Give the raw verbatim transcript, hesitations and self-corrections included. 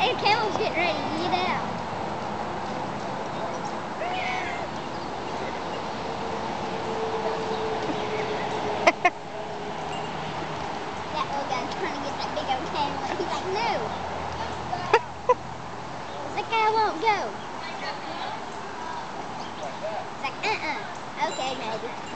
Hey, camel's getting ready to get out. That little guy's trying to get that big old camel, and he's like, no. That guy won't go. He's like, uh-uh. Okay, maybe.